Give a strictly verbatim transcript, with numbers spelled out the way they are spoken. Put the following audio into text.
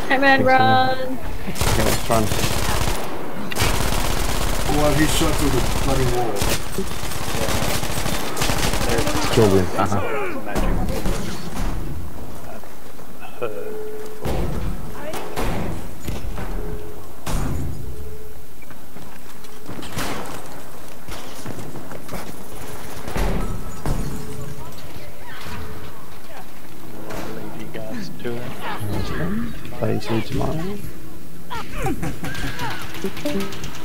Hitman, run! Okay, let's run. Well, he shot through the bloody wall. Yeah. Killed him. Uh huh. To it. Play you tomorrow.